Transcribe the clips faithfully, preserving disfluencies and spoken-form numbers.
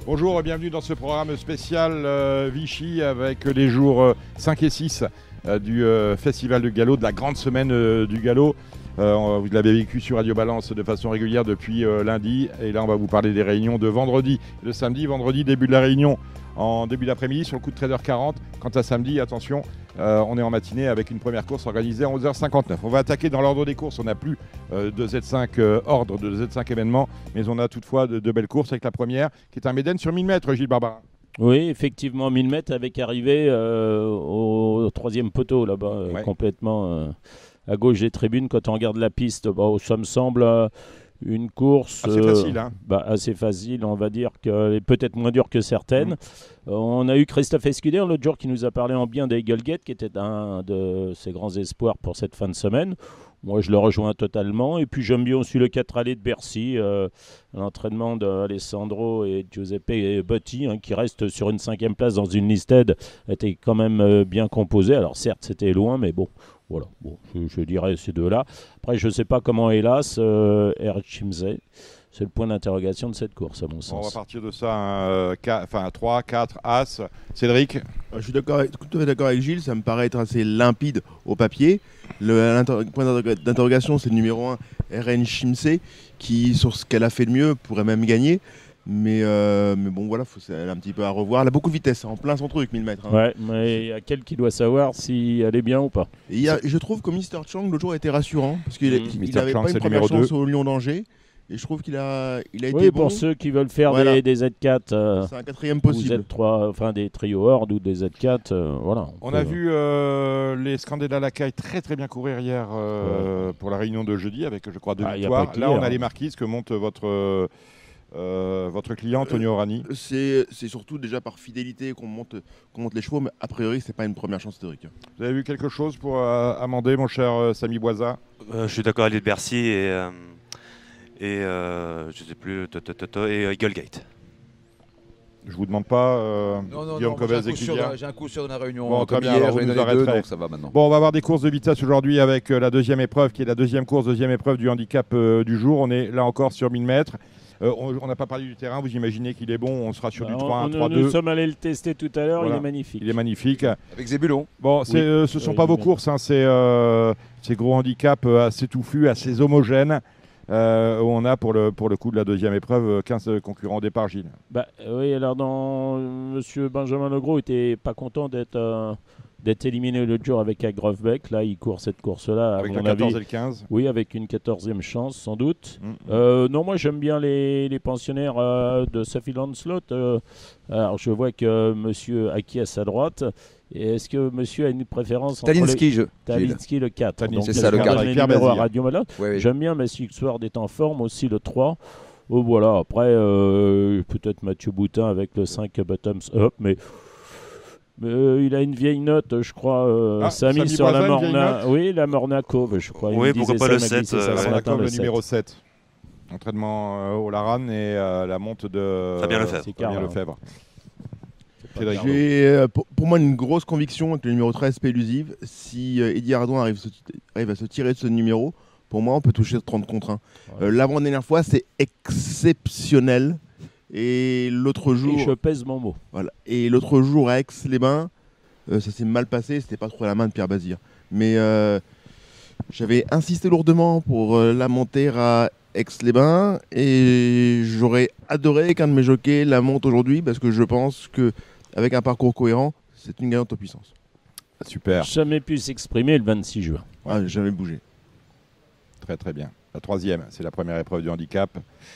Bonjour et bienvenue dans ce programme spécial euh, Vichy avec les jours euh, cinq et six euh, du euh, Festival du Galop, de la grande semaine euh, du Galop. Euh, vous l'avez vécu sur Radio Balance de façon régulière depuis euh, lundi. Et là, on va vous parler des réunions de vendredi, de samedi. Vendredi, début de la réunion en début d'après-midi sur le coup de treize heures quarante. Quant à samedi, attention, euh, on est en matinée avec une première course organisée à onze heures cinquante-neuf. On va attaquer dans l'ordre des courses. On n'a plus euh, de Z cinq euh, ordre, de Z cinq événements, mais on a toutefois de, de belles courses avec la première qui est un Médène sur mille mètres, Gilles Barbarin. Oui, effectivement, mille mètres avec arrivée euh, au troisième poteau là-bas, euh, Ouais. complètement euh, à gauche des tribunes. Quand on regarde la piste, bon, ça me semble euh, une course Assez euh, facile, hein. bah, assez facile, on va dire qu'elle est peut-être moins dure que certaines. Mmh. Euh, on a eu Christophe Escuder l'autre jour qui nous a parlé en bien d'Eagle Gate, qui était un de ses grands espoirs pour cette fin de semaine. Moi, je le rejoins totalement. Et puis, j'aime bien aussi le quatre allées de Bercy, euh, l'entraînement d'Alessandro et Giuseppe Botti, hein, qui reste sur une cinquième place dans une listed, était quand même euh, bien composé. Alors, certes, c'était loin, mais bon, voilà. Bon, je, je dirais ces deux-là. Après, je ne sais pas comment, hélas, euh, R. Chimze, c'est le point d'interrogation de cette course, à mon sens. On va partir de ça, hein, euh, qua- enfin trois, quatre, As. Cédric. Je suis d'accord avec, tout à fait d'accord avec Gilles, ça me paraît être assez limpide au papier. Le l'inter- point d'inter- d'interrogation, c'est le numéro un, R N Chimse, qui, sur ce qu'elle a fait de mieux, pourrait même gagner. Mais, euh, mais bon, voilà, faut, elle a un petit peu à revoir. Elle a beaucoup de vitesse, en plein son truc, mille mètres. Hein. Ouais, mais il y a quel qui doit savoir si elle est bien ou pas. Et il y a, je trouve que mister Chang, l'autre jour, était rassurant, parce qu'il Mmh. il mister avait Chang, pas c'est une le première numéro chance deux. au Lyon d'Angers. Et je trouve qu'il a, il a été Oui, bon. pour ceux qui veulent faire Voilà. des, des Z quatre, euh, C'est un quatrième ou possible. Z trois, enfin des trios Horde ou des Z quatre, euh, voilà. On peut- a vu euh, les Scandella à la caille très très bien courir hier euh, pour la réunion de jeudi avec, je crois, deux Ah, y a victoires. pas que Là, hier, on a hein. les marquises que monte votre, euh, euh, votre client, Antonio Orani. C'est c'est surtout déjà par fidélité qu'on monte, qu'on monte les chevaux, mais a priori, c'est pas une première chance théorique. Vous avez vu quelque chose pour euh, amender, mon cher euh, Samy Boisa? Euh, je suis d'accord avec l'île de Bercy et, euh, et euh, je sais plus, to, to, to, to, et euh, Eagle Gate. Je vous demande pas, euh, Non, non, Guillaume non, moi, j'ai un Covez et coup sûr Clivia. dans- j'ai un coup sûr dans la réunion. Bon, Bon, très comme bien, hier, alors j'en ai vous donné nous deux, arrêterez. donc ça va maintenant. Bon, on va avoir des courses de vitesse aujourd'hui avec euh, la deuxième épreuve qui est la deuxième course, deuxième épreuve du handicap euh, du jour. On est là encore sur mille mètres. Euh, on n'a pas parlé du terrain, vous imaginez qu'il est bon, on sera sur Bah, du on- trois un, on- trois Nous deux. sommes allés le tester tout à l'heure, Voilà. il est magnifique. Il est magnifique. Avec Zébulon. Bon, c'est, Oui. euh, ce ne sont Oui, pas vos bien. courses, hein, c'est euh, ces gros handicaps euh, assez touffus, assez homogènes. Euh, où on a pour le, pour le coup de la deuxième épreuve euh, quinze concurrents au départ, Gilles. Bah, euh, oui, alors dans Monsieur Benjamin Legros était pas content d'être euh, d'être éliminé l'autre jour avec Agrovbeck. Là, il court cette course-là, à Avec mon le quatorze avis. et le quinze. Oui, avec une quatorzième chance, sans doute. Mm, mm. Euh, non, moi j'aime bien les, les pensionnaires euh, de Sophie Lancelot. Euh, alors je vois que monsieur acquiesce à droite. Et est-ce que monsieur a une préférence entre Stalinski, je. les... Talinski le quatre. Talinski, Donc, c'est je ça, le vais quatre. donner Pierre le numéro à Bazir. Radio Malade. Ouais, ouais. J'aime bien Messi Sword est en forme aussi, le trois. Oh, voilà, après euh, peut-être Mathieu Boutin avec le cinq Bottoms Up, mais... mais, euh, il a une vieille note, je crois. Euh, Ah, Samy Samy sur Boisin, la une vieille Morna. note Oui, la Morna Cove, je crois. Il Oui, me pourquoi disait pas le ça, il m'a glissé sept, ça euh, ce On ouais. matin, accorde le sept. numéro sept. Entraînement euh, au Laran et euh, la monte de Fabien Lefebvre. C'est Fabien Carl, hein. Lefebvre. Pas Frédéric. Carlo. J'ai euh, pour, pour moi une grosse conviction avec le numéro treize Pélusive. Si euh, Eddie Ardouin arrive, se- arrive à se tirer de ce numéro, pour moi on peut toucher trente contre un. Ouais. Euh, L'avant-dernière fois c'est exceptionnel. Et l'autre Et jour, je pèse mon mot. voilà. Et l'autre jour à Aix-les-Bains, euh, ça s'est mal passé, c'était pas trop à la main de Pierre Bazir. Mais euh, j'avais insisté lourdement pour euh, la monter à Aix-les-Bains et j'aurais adoré qu'un de mes jockeys la monte aujourd'hui parce que je pense que avec un parcours cohérent, c'est une gagnante en puissance. Super, Jamais pu s'exprimer le vingt-six juin. Ah, j'ai jamais bougé. très très bien. La troisième, c'est la première épreuve du handicap.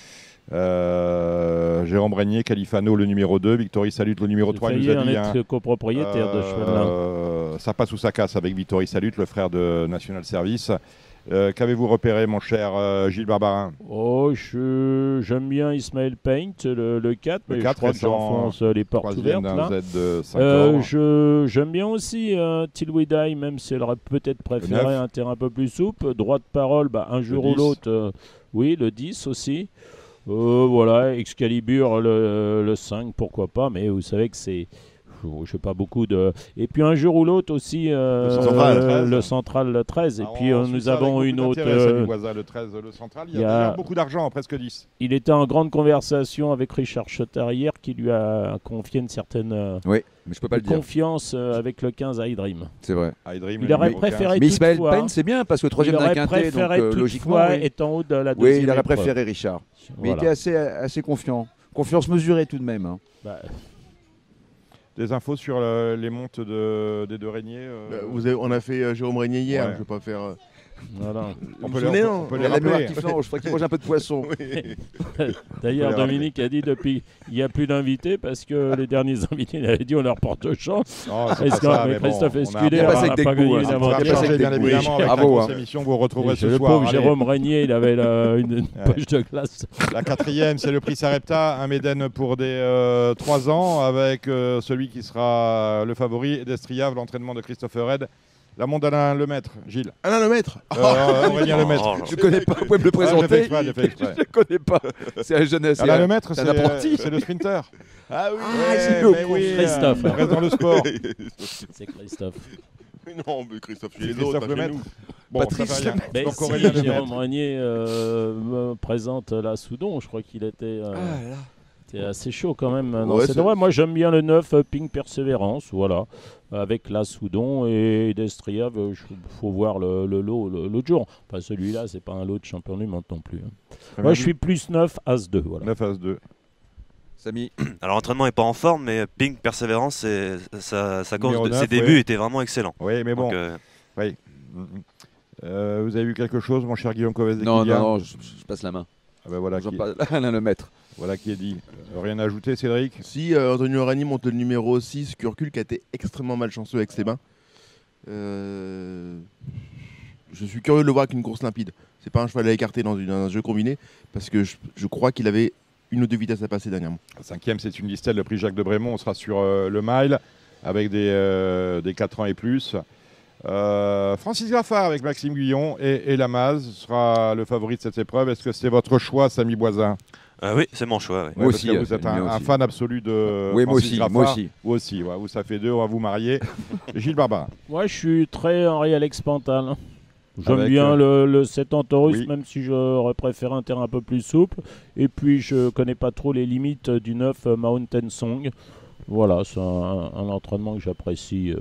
Euh, Jérôme Régnier, Califano le numéro deux, Victory Salut le numéro J'ai trois, il failli nous a en dit. être hein, copropriétaire de cheval-là. euh, ça passe ou ça casse avec Victory Salut, le frère de National Service. Euh, Qu'avez-vous repéré, mon cher euh, Gilles Barbarin? Oh, je- j'aime bien Ismaël Paint, le, le quatre, Le mais quatre, je crois que récent, j'enfonce les portes Troisième ouvertes. d'un Là. Z de cinq Euh, ans. je- J'aime bien aussi euh, Till We Die, même si elle aurait peut-être préféré neuf. un terrain un peu plus souple. Droit de parole, bah, un jour ou dix. l'autre, euh, oui, le dix aussi. Euh, voilà, Excalibur, le, le cinq, pourquoi pas, mais vous savez que c'est je sais pas beaucoup de. Et puis un jour ou l'autre aussi, euh, Le Central, le, le treize. le Central le treize. Et Alors, puis on euh, suit nous ça avec avons beaucoup une autre. d'intérêt, Samy euh, Boisa, le treize, le central. Il y a, il y a- d'ailleurs beaucoup d'argent, presque dix. il était en grande conversation avec Richard Schotter hier, qui lui a confié une certaine euh, Oui, mais je peux pas le dire. confiance euh, avec le quinze à iDream. C'est vrai. iDream, Il le aurait numéro préféré Mais Ismaël toutefois- Payne, c'est bien parce que troisième il d'un aurait quintet, donc préféré euh, logiquement. toutefois Oui. être en haut de la Oui, deuxième il aurait épreuve. préféré Richard. Mais il Voilà. était assez, assez confiant. Confiance mesurée tout de même. hein. Bah, Des infos sur euh, les montes de, des deux Régniers. euh, Euh, vous avez- on a fait euh, Jérôme Régnier hier, Ouais. je vais pas faire. euh, voilà. on vous peut vous les, souvenez, on non peut- on peut Il les a la mémoire rappeler. qui flanche. Je crois qu'il mange un peu de poisson. D'ailleurs, Faut les Dominique a dit depuis il n'y a plus d'invités parce que les derniers invités, il avait dit on leur porte chance. Non, c'est Est-ce pas ça, que mais bon, Christophe on a- Escudé on a n'a passé pas avec des gagné goûts, hein. une On a On va aventure. passé changer, bien avec des évidemment, avec Bravo, la hein. grosse émission que vous retrouverez Et ce le soir. pauvre Allez. Jérôme Régnier, il avait la- une, une Ouais. poche de glace. La quatrième, c'est le prix Sarepta, un Méden pour des euh, trois ans, avec euh, celui qui sera le favori d'Estriave, l'entraînement de Christopher Red. La monte d'Alain Lemaître, Gilles. Alain Lemaître. Euh, Aurélien Lemaître. Oh, là. Je connais pas. Vous pouvez me le Ah, j'ai fait présenter exprès, j'ai fait exprès. Je ne connais pas. C'est la jeunesse. Alain c'est un- Lemaître, c'est c'est un apprenti. c'est le sprinter. Ah oui. Ah, Ouais, c'est le mais oui, Christophe. euh, on reste dans le sport. C'est Christophe. Non, mais Christophe, C'est il est Christophe d'autres, pas chez Lemaître. nous. Bon, Patrice ça fait rien. Mais Donc si Aurélien Lemaître. Jérôme Régnier euh, me présente la Soudon, je crois qu'il était, euh, Ah, là. était assez chaud quand même. dans Ouais, cette- c'est- ouais, moi j'aime bien le neuf euh, Ping Persévérance, voilà, avec la Soudon et d'Estriave. Il faut voir le, le lot le- l'autre jour. Enfin, celui-là, c'est pas un lot de champion du monde non plus. hein. Très Moi bien. je suis plus neuf As deux. Voilà. neuf à deux. Samy, Alors l'entraînement n'est pas en forme, mais Ping Persévérance, c'est- sa, sa course, Numéro de- neuf, ses débuts ouais. étaient vraiment excellents. Oui, mais bon. Donc, euh, Oui. Mhm. Euh, vous avez vu quelque chose, mon cher Guillaume Covez non, non, non, je, je passe la main. Ah ben voilà, J'en qui, parle- Alain Lemaître. voilà qui est dit. Euh, rien à ajouter, Cédric. Si euh, Antonio Rani monte le numéro six, Curcul qui a été extrêmement malchanceux avec ses bains. Euh, Je suis curieux de le voir avec une course limpide. C'est pas un cheval à écarter dans, une- dans un jeu combiné parce que je, je crois qu'il avait une ou deux vitesses à passer dernièrement. Cinquième, c'est une listelle, le prix Jacques de Brémont. On sera sur euh, le mile avec des, euh, des quatre ans et plus. Euh, Francis Graffard avec Maxime Guillon et, et Lamaze sera le favori de cette épreuve. Est-ce que c'est votre choix, Samy Boisin? euh, oui, c'est mon choix. ouais. Moi parce aussi, que euh, vous êtes un, moi un aussi. fan absolu de Oui, moi Francis aussi, Graffard. moi aussi. Vous aussi, ouais, vous, ça fait deux, on va vous marier. Gilles Barbarin. Moi je suis très Henri Alex Pantal. hein. J'aime Avec, bien euh, le, le sept en Taurus, oui. même si j'aurais préféré un terrain un peu plus souple. Et puis je connais pas trop les limites du neuf euh, Mountain Song. Voilà, c'est un, un entraînement que j'apprécie. euh.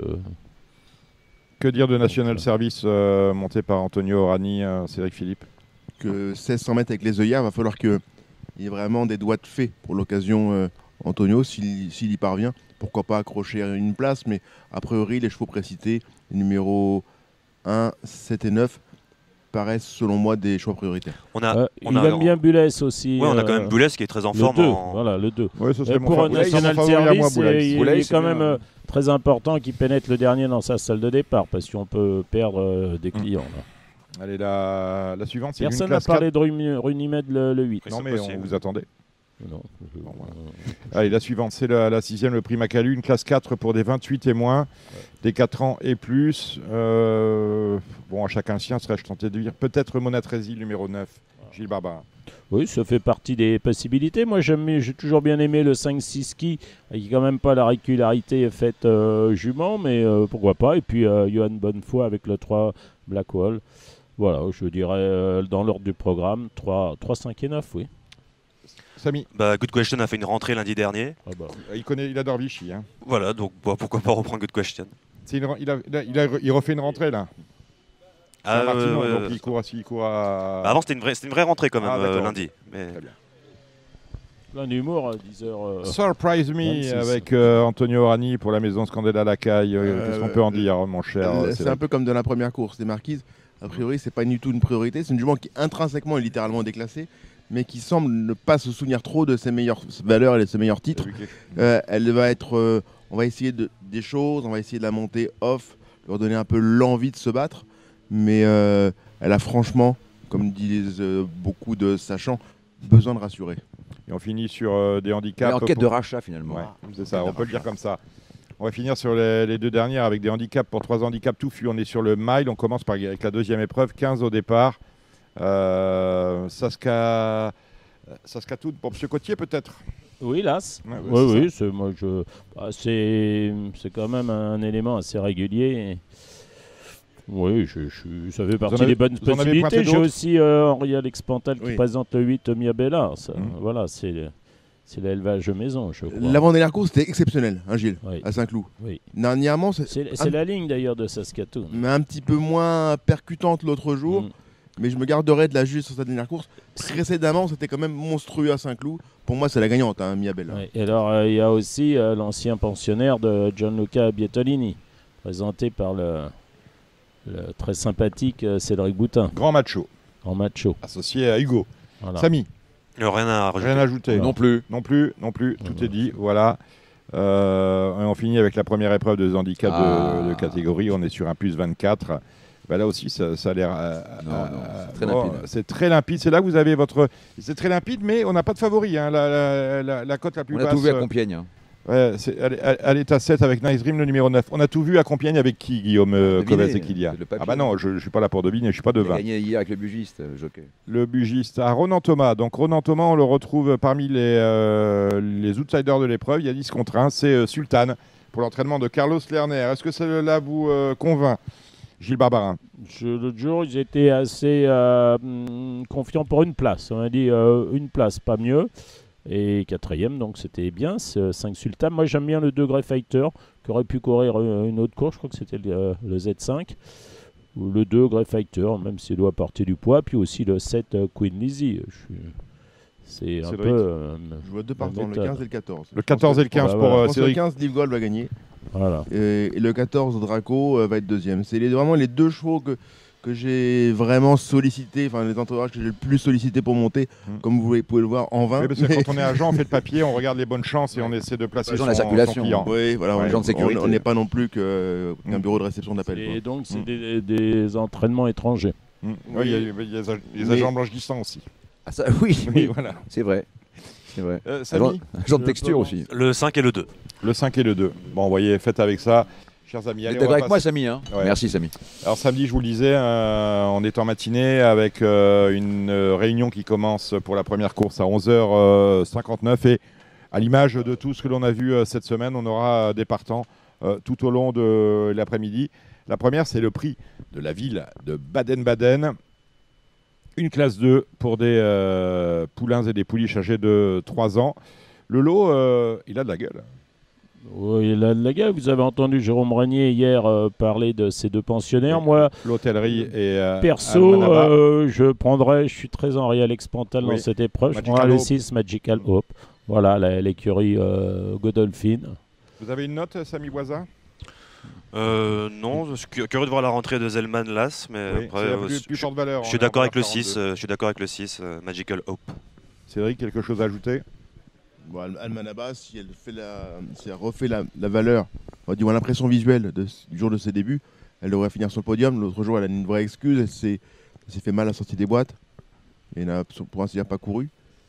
Que dire de National Service euh, monté par Antonio Rani, euh, Cédric Philippe? Que seize cents mètres avec les œillères, il va falloir qu'il y ait vraiment des doigts de fée pour l'occasion. euh, Antonio, s'il s'il y parvient, pourquoi pas accrocher une place, mais a priori, les chevaux précités, les numéros un, sept et neuf, paraissent selon moi des choix prioritaires. On a, Euh, on il a, aime bien Bulès aussi. ouais, on a euh, quand même Boulez qui est très en le forme. deux, en- voilà, le deux. Oui, ce Et serait mon pour un favori. National Mon favori à moi, Service, Boulay. euh, il, Boulay, il est c'est quand bien. même euh, très important qu'il pénètre le dernier dans sa salle de départ parce qu'on peut perdre euh, des clients. là. Allez, la, la suivante, c'est une Personne n'a classe parlé de Runi- Runimed le, le huit. quatre. Non, c'est mais on possible. vous attendez. Non. Bon, voilà. Allez, la suivante, c'est la, la sixième, le prix Macalu, une classe quatre pour des vingt-huit et moins, des quatre ans et plus. Euh, bon, à chacun sien, serais-je tenté de dire. Peut-être Monatrésil, numéro neuf, Gilles Barbarin. Oui, ça fait partie des possibilités. Moi, j'aime- j'ai toujours bien aimé le cinq six ski, qui n'a quand même pas la régularité faite euh, jument, mais euh, pourquoi pas. Et puis, euh, Johan Bonnefoy avec le trois Blackwall. Voilà, je dirais euh, dans l'ordre du programme, trois, cinq et neuf, oui. Samy, Bah, Good Question a fait une rentrée lundi dernier. Ah bah. il, connaît, il adore Vichy. Hein. Voilà, donc bah, pourquoi pas reprendre Good Question. C'est une- il, a, il, a- il a- il refait une rentrée, là. Ah, Saint-Martinon, euh, donc il court, à- il court à... bah, avant, c'était une, vraie- c'était une vraie rentrée quand même Ah, euh, d'accord. lundi. Mais... Très bien. Plein d'humour à dix heures. euh, Surprise Me vingt-six. avec euh, Antonio Rani pour la maison Scandella Lacaille. Euh, Euh, Qu'est-ce qu'on peut en dire, mon cher Euh, euh, c'est Cédric un peu comme dans la première course des Marquises. A priori, c'est pas du tout une priorité. C'est une jument qui intrinsèquement est littéralement déclassée, mais qui semble ne pas se souvenir trop de ses meilleures valeurs et de ses meilleurs titres. Euh, elle va être, euh, on va essayer de, des choses, on va essayer de la monter off, leur donner un peu l'envie de se battre, mais euh, elle a franchement, comme disent euh, beaucoup de sachants, besoin de rassurer. Et on finit sur euh, des Elle handicaps. est en quête pour- de rachat finalement. Ouais, c'est ça, on peut le dire comme ça. On va finir sur les, les deux dernières avec des handicaps pour trois handicaps touffus. On est sur le mile, on commence par, avec la deuxième épreuve, quinze au départ. Euh, Saska... Saskatoon pour M. Cotier peut-être. Oui, l'As. Ouais, ouais, oui, c'est oui, c'est, moi, je, bah, c'est, c'est quand même un élément assez régulier. Oui, je, je, ça fait partie avez- des bonnes vous en avez pointé possibilités. J'ai d'autres aussi euh, Henri Alex Pantal qui Oui. présente le huit Miabella. Ça, Mhm. Voilà, c'est, c'est l'élevage maison, je crois. L'avant-dernière course, c'était exceptionnel, hein, Gilles, Oui. à Saint-Cloud. Oui. Dernièrement, c'est C'est, c'est un- la ligne d'ailleurs de Saskatoon. mais un petit peu moins percutante l'autre jour. Mm. Mais je me garderai de la juger sur cette dernière course. Précédemment, c'était quand même monstrueux à Saint-Cloud. Pour moi, c'est la gagnante, hein, Miabella. Ouais. Et alors, euh, il y a aussi euh, l'ancien pensionnaire de Gianluca Bietolini, présenté par le, le très sympathique euh, Cédric Boutin, Grand macho, en macho. associé à Hugo. Voilà. Samy, Euh, Rien à rajouter. rien à ajouter. Non plus. Non plus, non plus, tout Non, est dit, voilà. Euh, et on finit avec la première épreuve de handicap Ah. de, de catégorie, on est sur un plus vingt-quatre. Bah là aussi, ça, ça a l'air... euh, Non, euh, non, c'est très bon, limpide. c'est très limpide, c'est là que vous avez votre... C'est très limpide, mais on n'a pas de favori, hein. la, la, la, la cote la plus On a basse... tout vu à euh, Compiègne. hein. ouais, c'est- elle, elle- elle est à sept avec Nice Dream, le numéro neuf. On a tout vu à Compiègne avec qui, Guillaume euh, Devinez, Covès et Kylian? le papier. Ah bah non, je ne suis pas là pour deviner, je suis pas Il a devin. gagné hier avec le bugiste, le jockey. Le bugiste à Ronan Thomas. Donc Ronan Thomas, on le retrouve parmi les, euh, les outsiders de l'épreuve. Il y a dix contre un. C'est euh, Sultan pour l'entraînement de Carlos Lerner. Est-ce que cela vous euh, convainc, Gilles Barbarin? Je- L'autre jour, ils étaient assez euh, hum, confiants pour une place. On a dit euh, une place, pas mieux. Et quatrième, donc c'était bien, ce cinq Sultan. Moi, j'aime bien le deux Grey Fighter, qui aurait pu courir euh, une autre course. Je crois que c'était le, le Z cinq. Ou le deux Grey Fighter, même s'il doit porter du poids. Puis aussi le sept euh, Queen Lizzie. Je suis- C'est un Cédric. peu... euh, Je vois deux partants, le méthode. quinze et le quatorze. Le quatorze et le quinze Ah, pour voilà. euh, Je pense que le Cédric. quinze, Liv Gold va gagner. Voilà. Et, et le quatorze, Draco, euh, va être deuxième. C'est les- vraiment les deux chevaux que, que j'ai vraiment sollicité, enfin les entourages que j'ai le plus sollicité pour monter, Mm. comme vous pouvez le voir en vain. Oui, parce que quand on est agent, on fait le papier, on regarde les bonnes chances et on essaie de placer Les gens son, de la circulation. son client. Oui, voilà, Ouais, on- gens de sécurité. on on n'est pas non plus que- qu'un Mm. bureau de réception d'appel. quoi. Et donc, c'est Mm. des, des entraînements étrangers. Mm. Oui, il y a, il y a les ag- les Mais- agents blanchissants aussi. Ah, ça, oui, Oui, oui, voilà. c'est vrai. C'est vrai. Euh, Un Samy, genre, un genre de Je texture peux- aussi. Le cinq et le deux. le cinq et le deux. Bon, vous voyez, faites avec ça. Chers amis, Vous allez, êtes on d'accord va avec moi, passer- Samy hein Ouais. Merci, Samy. Alors samedi, je vous le disais, euh, on est en matinée avec euh, une euh, réunion qui commence pour la première course à onze heures cinquante-neuf et à l'image de tout ce que l'on a vu euh, cette semaine, on aura euh, des partants euh, tout au long de l'après-midi. La première, c'est le prix de la ville de Baden-Baden. Une classe deux pour des euh, poulains et des pouliches âgés de trois ans. Le lot, euh, il a de la gueule. Oui, la, la gueule, vous avez entendu Jérôme Régnier hier euh, parler de ces deux pensionnaires. Oui. Moi, L'hôtellerie et euh, perso, Almanaba. euh, je prendrais, je suis très Henri Alex Pantal Oui. dans cette épreuve. Je Magical prendrais le Hope. six Magical Hope. Voilà, la- l'écurie euh, Godolphin. Vous avez une note, Samy Boisa? Euh, non, je suis cu- curieux de voir la rentrée de Zelman Las, mais Oui, après, c'est la euh, plus, je- plus je, forte valeur. je on suis est d'accord en avec le quarante-deux. six. euh, je suis d'accord avec le six, euh, Magical Hope. Cédric, quelque chose à ajouter? Bon, Al- Almanaba, si elle, fait la, si elle refait la, la valeur, on va dire l'impression visuelle de, du jour de ses débuts, elle devrait finir sur le podium. L'autre jour, elle a une vraie excuse, elle s'est, elle s'est fait mal à la sortie des boîtes et n'a pour ainsi dire pas couru.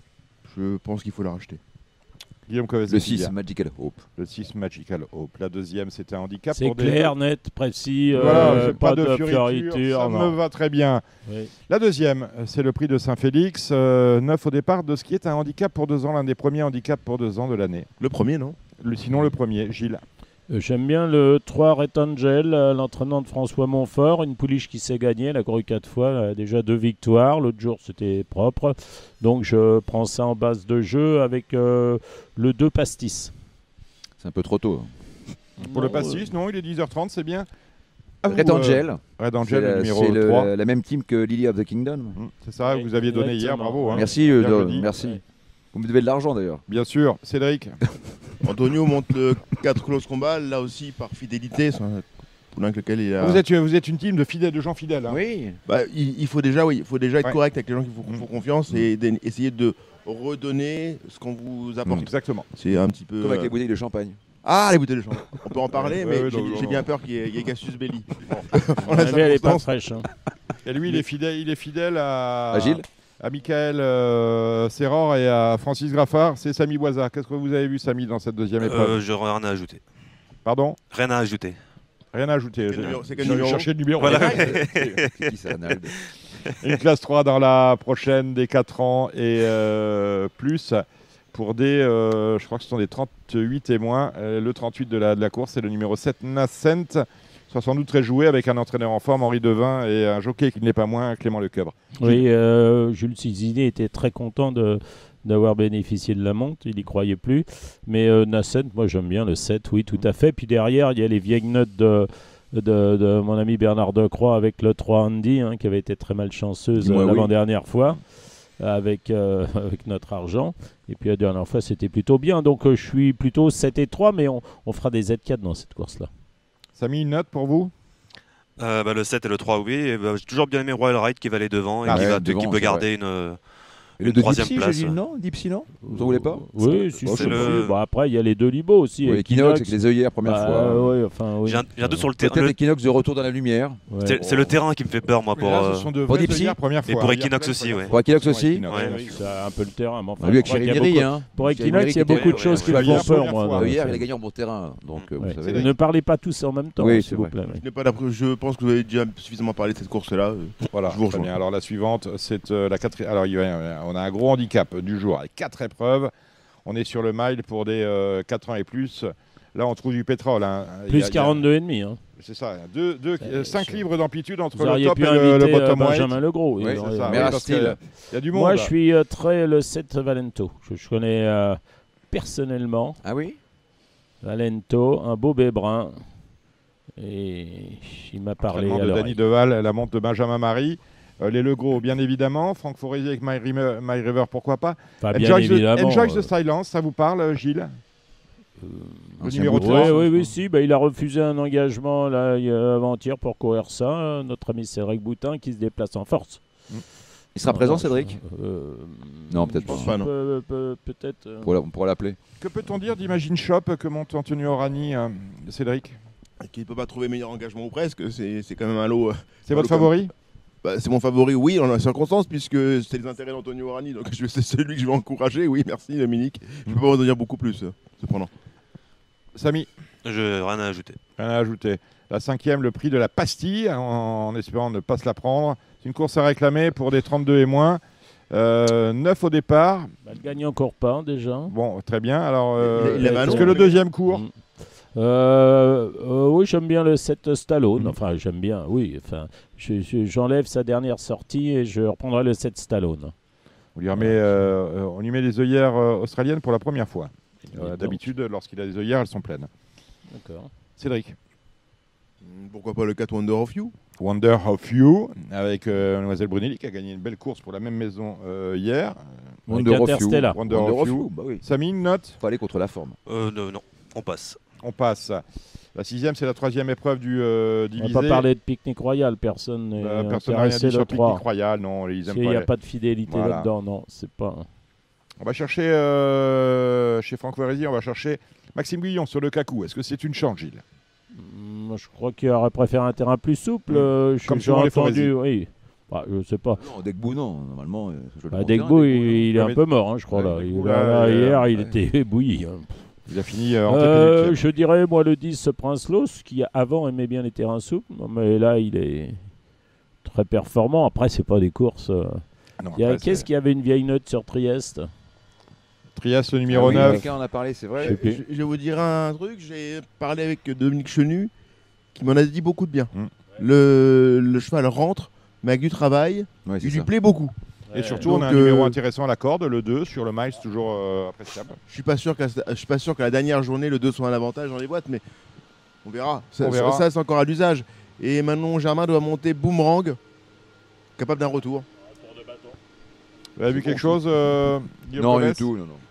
Je pense qu'il faut la racheter. Guillaume Covès. Le six, Magical Hope. Le six Magical Hope. La deuxième, c'était un handicap. C'est pour des- clair, net, précis, euh, Voilà, c'est pas, de, fioriture, fioriture. ça non. me va très bien. Oui. La deuxième, c'est le prix de Saint-Félix, euh, neuf au départ, de ce qui est un handicap pour deux ans, l'un des premiers handicaps pour deux ans de l'année. Le premier, non Le- sinon, le premier, Gilles. Euh, J'aime bien le trois Red Angel, euh, l'entraînement de François Montfort, une pouliche qui s'est gagnée, elle a couru quatre fois, elle a déjà deux victoires, l'autre jour c'était propre, donc je prends ça en base de jeu avec euh, le deux Pastis. C'est un peu trop tôt. Pour le Non, pastis, non, il est dix heures trente, c'est bien. À vous, Red euh, Angel, Red c'est Angel, le la, numéro c'est le- trois. la même team que Lily of the Kingdom. Hum, C'est ça, Oui, vous aviez donné hier, exactement. bravo. hein. Merci, euh, Bien de- jeudi. merci. Ouais. Vous me devez de l'argent d'ailleurs. Bien sûr, Cédric. Antonio monte le quatre close combat, là aussi par fidélité. C'est un poulain avec lequel il a. Vous, êtes, vous êtes une team de, fidèles, de gens fidèles. hein. Oui. Bah, il, il faut déjà, oui, il faut déjà être Ouais. correct avec les gens qui vous font Mm. confiance et d'en- essayer de redonner ce qu'on vous apporte. Exactement. C'est un petit peu. Comme avec euh, les bouteilles de champagne. Ah, les bouteilles de champagne. On peut en parler, Ouais, mais ouais, j'ai non, non, j'ai non. bien peur qu'il y ait, il y ait Cassius Belli. À mon avis, elle est pas fraîche. hein. Et lui, il est fidèle, il est fidèle à, À Gilles à Michael euh, Serror et à Francis Graffard. C'est Samy Boisa. Qu'est-ce que vous avez vu, Samy, dans cette deuxième épreuve? Euh, je rien à ajouter. Pardon? Rien à ajouter. Rien à ajouter. Quel Je- numéro- c'est quel je numéro cherchais le numéro. Voilà. C'est qui ça, Nald Une classe trois dans la prochaine des quatre ans et euh, plus. pour des, euh, je crois que ce sont des trente-huit et moins. Euh, le trente-huit de la, de la course, c'est le numéro sept, Nascent. Sera sans doute très joué avec un entraîneur en forme, Henri Devin, et un jockey qui ne l'est pas moins, Clément Lecoeuvre. Oui, euh, Jules Cizinet était très content de, d'avoir bénéficié de la monte, il n'y croyait plus. Mais euh, Nascent, moi j'aime bien le sept, oui, tout à fait. Puis derrière, il y a les vieilles notes de, de, de mon ami Bernard Decroix avec le trois Andy, hein, qui avait été très malchanceuse Dis-moi euh, oui. l'avant-dernière fois. Avec, euh, avec notre argent. Et puis la dernière fois, c'était plutôt bien. Donc euh, je suis plutôt sept et trois, mais on, on fera des Z quatre dans cette course-là. Samy, une note pour vous? Euh, bah, le sept et le trois, oui. Et, bah, j'ai toujours bien aimé Royal Ride qui va aller devant et Ah qui, ouais, va, devant, qui peut c'est garder une, euh, Et le une de troisième Dipsy, place. j'ai dit non Dipsy, non Vous en voulez pas? Oui, C'est- si, c'est si, le- si. Bon, après, il y a les deux Libos aussi. Ouais, Equinox avec les œillères, première Bah, fois. ouais, enfin, oui. J'ai un, j'ai un doute sur le terrain. Peut-être Le- Equinox de retour dans la lumière. Ouais. C'est c'est le terrain qui me fait peur, moi. Mais Pour, là, euh, ce sont de pour vraies Dipsy œillères, première et fois. pour Œillères Equinox pleines, aussi, première ouais. fois. Pour Equinox Pour aussi Equinox, Ouais, ouais. oui, c'est un peu le terrain. Mais enfin, Lui avec je crois qu'il y a Chériméry, beaucoup- hein. Pour Chériméry Equinox, il y a qui était- beaucoup de choses ouais, qui ouais, me font ouais, peur, première moi. fois. dans- Hier, il a gagné en bon terrain. Donc, euh, vous Ouais. savez. Ne parlez pas tous en même temps, Oui, s'il c'est vous vrai. plaît. oui. Je, n'ai pas la pré- je pense que vous avez déjà suffisamment parlé de cette course-là. euh. Voilà, Je vous très rejoins. bien. Alors la suivante, c'est euh, la quatrième. Alors il y a- on a un gros handicap du jour avec quatre épreuves. On est sur le mile pour des euh, quatre ans et plus. Là, on trouve du pétrole. Hein. Il y a- Plus il y a- quarante-deux virgule cinq. Hein. C'est ça. Deux, deux, Euh, cinq je- livres d'amplitude entre Vous le auriez top pu et le, le inviter euh, bottom weight. Benjamin Legros. il Oui, aurait- C'est ça. Mais oui, à parce style. que il y a du monde. Moi, je suis euh, très le sept Valento. Je, je connais euh, personnellement Ah oui Valento, un beau bébrun. Et il m'a parlé Entraînement à de l'oreille. Danny Deval, la monte de Benjamin Marie. Euh, les Legros, bien évidemment. Franck Forésier avec My River, My River, pourquoi pas. Enfin, bien Enjoy, the, évidemment. Enjoy the euh, Silence, ça vous parle, Gilles? Le Ancien numéro bout de trois. Oui, force. oui, oui, si. Bah, il a refusé un engagement là, il y a- avant-hier pour courir ça. euh, Notre ami Cédric Boutin qui se déplace en force. Il sera présent, Non, Cédric euh, Non, peut-être je pas. pense Pas, non. peu- peu- Peut-être. euh, Pour la- On pourra l'appeler. Que peut-on dire d'Imagine Shop que monte Antonio Orani, euh, Cédric? Qui ne peut pas trouver meilleur engagement ou presque. C'est c'est quand même un lot. euh, C'est un votre lot comme- favori? Bah, c'est mon favori, oui, en la circonstance, puisque c'est les intérêts d'Antonio Orani. Donc je- c'est celui que je vais encourager. Oui, merci Dominique. Je ne peux pas en dire beaucoup plus, euh, cependant. Samy, Je rien à ajouter. rien à ajouter. La cinquième, le prix de la pastille, en, en espérant ne pas se la prendre. C'est une course à réclamer pour des trente-deux et moins. Euh, neuf au départ. bah, le gagnant encore pas hein, déjà. Bon, très bien. Alors, euh, Il- il avait un est-ce nom, que le lui. deuxième court? Mm. Euh, euh, oui, j'aime bien le sept Stallone. Mm. Enfin, j'aime bien, oui. Enfin, je- je- j'enlève sa dernière sortie et je reprendrai le sept Stallone. On lui, remet, euh, euh, on lui met des œillères euh, australiennes pour la première fois. Euh, D'accord. D'habitude, lorsqu'il a des œillères, elles sont pleines. D'accord. Cédric. Hmm, Pourquoi pas le quatre Wonder of You? Wonder of You, avec euh, Mademoiselle Brunelli, qui a gagné une belle course pour la même maison euh, hier. Avec Wonder of You. Interstellar. Wonder, Wonder of of You. You, bah oui. Samy, une note? Faut aller contre la forme. Euh, non, non, on passe. On passe. La sixième, c'est la troisième épreuve du euh, On divisé. va pas parler de pique-nique royal. Personne n'est Euh, personne n'a rien intéressé dit sur le Pique-Nique trois. Royal. Non, ils aiment Il pas n'y a les- pas de fidélité Voilà. là-dedans, non. C'est pas. On va chercher euh, chez Franck Forésier, on va chercher Maxime Guillon sur le Cacou. Est-ce que c'est une chance, Gilles? Mm, Moi, je crois qu'il aurait préféré un terrain plus souple. Mm. euh, je- Comme j'ai souvent les entendu, oui. Bah, je sais pas. Non, Degbou, non. Normalement, euh, je le Bah, monte Degbo, bien, il, Degbo, il est Non, un mais- peu mort, hein, je crois. Ouais, là. Degbo, Il- là, là, euh, hier, il ouais. était ébouilli. hein. Il a fini euh, en Euh, tête je dirais, moi, le dix, ce Prince Los, qui avant aimait bien les terrains souples, mais là, il est très performant. Après, c'est pas des courses. euh. Non, Il y a- après, Qu'est-ce c'est- qu'il y avait une vieille note sur Trieste? Trieste, le Ah numéro oui, neuf. Quelqu'un en a parlé, c'est Je vrai. sais plus. Je, je vais vous dire un truc, j'ai parlé avec Dominique Chenu, qui m'en a dit beaucoup de bien. Mm. Le, le cheval rentre, mais avec du travail, Ouais, c'est il lui ça. plaît beaucoup. Et surtout, Donc, on a un euh, numéro intéressant à la corde, le deux, sur le miles, toujours euh, appréciable. Je suis pas sûr que la- je suis pas sûr que la dernière journée le deux soit un avantage dans les boîtes, mais on verra. Ça, On verra. ça- ça, c'est encore à l'usage. Et Manon Germain doit monter Boomerang, capable d'un retour. Vous avez vu quelque chose, euh, Guillaume Non, Colles du tout. Non, non.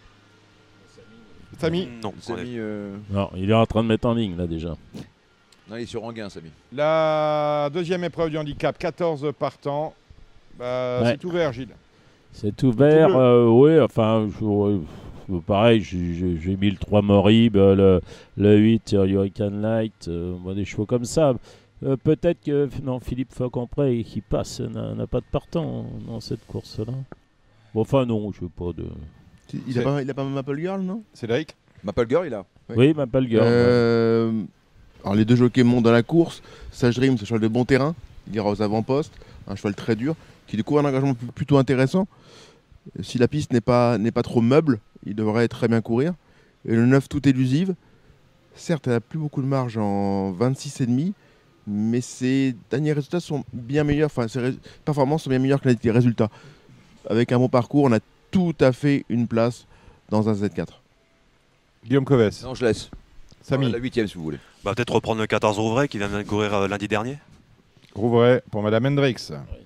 Samy, Non, on est- Samy, euh, Non, il est en train de mettre en ligne, là, déjà. non, il est sur Anguin, Samy. la deuxième épreuve du handicap, quatorze partants. Bah, Ouais. C'est ouvert, Gilles. C'est ouvert, Tout bleu. euh, oui, enfin, je- ouais, je- pareil, j'ai- j'ai j'ai mis le trois Morib, euh, le, le huit euh, Hurricane Light, euh, moi, des chevaux comme ça. Euh, Peut-être que non, Philippe Faucompré, qui passe, n'a n'a pas de partant dans cette course-là. Bon, enfin, non, je veux pas de. Il C'est- a pas, il a pas Maple Girl, non? Cédric? Maple Girl, il a. Ouais. Oui, ma pas le gars. Euh, Alors les deux jockeys montent dans la course. Sage Dream, c'est un cheval de bon terrain. Il ira aux avant-postes. Un cheval très dur qui découvre un engagement pl- plutôt intéressant. Si la piste n'est pas, n'est pas trop meuble, il devrait très bien courir. Et le neuf tout élusive, certes, elle n'a plus beaucoup de marge en vingt-six virgule cinq, mais ses derniers résultats sont bien meilleurs, enfin ses ré- performances sont bien meilleures que les résultats. Avec un bon parcours, on a tout à fait une place dans un Z quatre. Guillaume Coves. Non, je laisse. Samy. La huitième, si vous voulez. Bah, peut-être reprendre le quatorze Rouvray qui vient de courir euh, lundi dernier. Rouvray pour Madame Hendrix.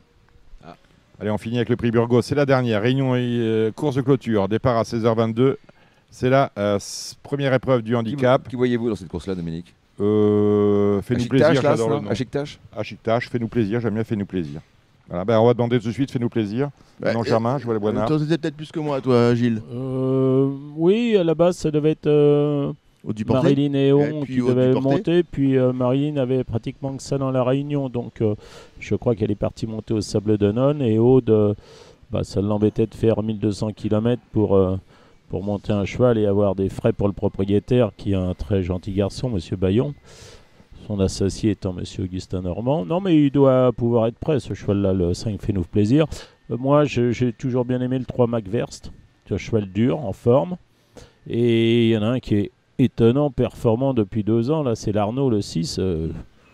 Ah. Allez, on finit avec le prix Burgos. C'est la dernière. Réunion et euh, course de clôture. Départ à seize heures vingt-deux. C'est la euh, s- première épreuve du handicap. Qui, qui voyez-vous dans cette course-là, Dominique? Euh, fais-nous plaisir, j'adore le nom. Achiktash Achiktash, fais-nous plaisir, j'aime bien fais-nous plaisir. Voilà, ben, on va demander tout de suite, fais-nous plaisir. Bah, non, et- Germain, je vois les Tu Boinard. en sais peut-être plus que moi, toi, Gilles. Euh, oui, à la base, ça devait être euh, Au Duporté. Marilyn et Et Eon puis qui au devaient Duporté. monter. Puis euh, Marilyn avait pratiquement que ça dans la réunion. Donc, euh, je crois qu'elle est partie monter au Sable d'Olonne. Et Aude, euh, bah, ça l'embêtait de faire mille deux cents kilomètres pour, euh, pour monter un cheval et avoir des frais pour le propriétaire, qui est un très gentil garçon, Monsieur Bayon. Son associé étant Monsieur Augustin Normand. Non, mais il doit pouvoir être prêt, ce cheval-là, le cinq fait nous plaisir. Euh, moi, je- j'ai toujours bien aimé le trois McVerst. C'est un cheval dur, en forme. Et il y en a un qui est étonnant, performant depuis deux ans. Là, c'est l'Arnaud, le six. euh,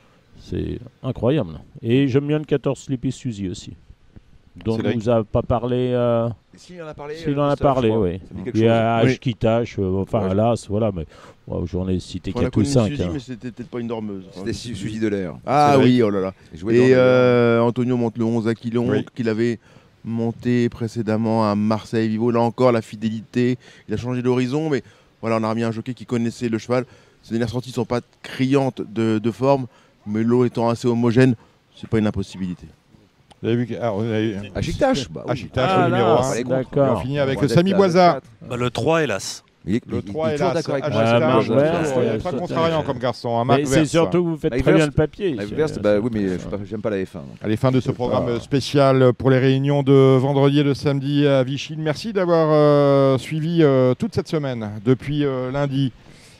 c'est incroyable. Et j'aime bien le quatorze Sleepy Suzy aussi. Dont on ne Cédric. nous a pas parlé. Euh, S'il en a parlé. S'il euh, en a Christophe, parlé, je crois. oui. Ça me dit quelque Il y a chose. Oui. Ashkitash, euh, enfin, Ouais. Alas, voilà. Mais ouais, j'en ai cité On a quelques connu cinq. Suzy, hein. mais c'était peut-être pas une dormeuse. C'était Su- Suzy de l'air. Ah C'est vrai. oui, oh là là. Il jouait dans Et le- euh, Antonio monte le onze à Quilon, Oui. qu'il avait monté précédemment à Marseille Vivo. Là encore, la fidélité, il a changé d'horizon, mais voilà, on a remis un jockey qui connaissait le cheval. Ses dernières sorties ne sont pas criantes de, de forme, mais l'eau étant assez homogène, c'est pas une impossibilité. Vous avez vu que- ah, on a eu Achiktash. Bah oui. Achiktash, Ah, le numéro là, un. fallait contre. Et on d'accord. finit avec On va Samy être à Boisard. quatre. Bah, le trois, hélas. Il est, Le il- trois il est est toujours là. d'accord avec Ah, moi. Marc Achiktash, Verst, euh, ouais, pas ça, contrariant ça. comme garçon. Hein, Mais Marc c'est Verst. surtout que vous faites Mike très bien Verst- le papier. Mike c'est- Verst, bah oui, mais je suis pas- j'aime pas la F un. donc. Allez, fin de ce C'est programme pas- spécial pour les réunions de vendredi et de samedi à Vichy. Merci d'avoir euh, suivi euh, toute cette semaine, depuis euh, lundi,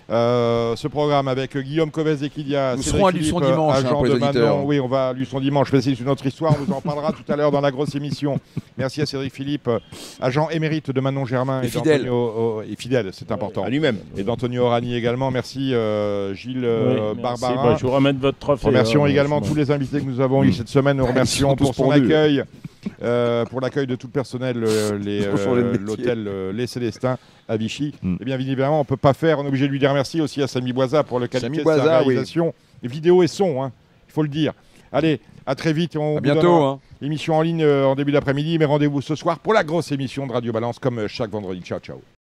euh, ce programme avec Guillaume Coves et Kilia. Nous Cédric serons à Luçon Philippe, dimanche, agent hein, pour les de auditeurs. Manon. Oui, on va à Luçon dimanche, mais c'est une autre histoire. On vous en parlera tout à l'heure dans la grosse émission. Merci à Cédric Philippe, agent émérite de Manon Germain. Et Et, fidèle. d'Antonio- oh, et fidèle, c'est important. À lui-même. Et d'Antonio Orani également. Merci euh, Gilles euh, Oui, merci. Barbara. Bah, je vous ramène votre trophée. Remercions hein, également franchement. tous les invités que nous avons eus cette semaine. Nous remercions sont tous pour son pendus. accueil, euh, pour l'accueil de tout le personnel, euh, les, Ils ont changé de euh, métier. l'hôtel euh, Les Célestins à Vichy. Mm. Et bien évidemment, on peut pas faire. On est obligé de lui dire merci aussi à Samy Boisard pour le qualité Samy de sa Boisard, oui. réalisation, vidéo et son. hein, il faut le dire. Allez, à très vite. On À vous bientôt. donnera hein. l'émission en ligne euh, en début d'après-midi, mais rendez-vous ce soir pour la grosse émission de Radio Balance comme euh, chaque vendredi. Ciao, ciao.